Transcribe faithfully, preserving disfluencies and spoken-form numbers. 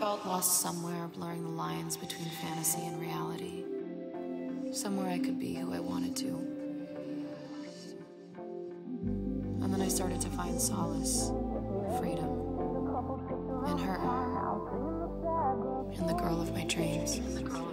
felt lost somewhere, blurring the lines between fantasy and reality. Somewhere I could be who I wanted to. And then I started to find solace, freedom, in her, in the girl of my dreams.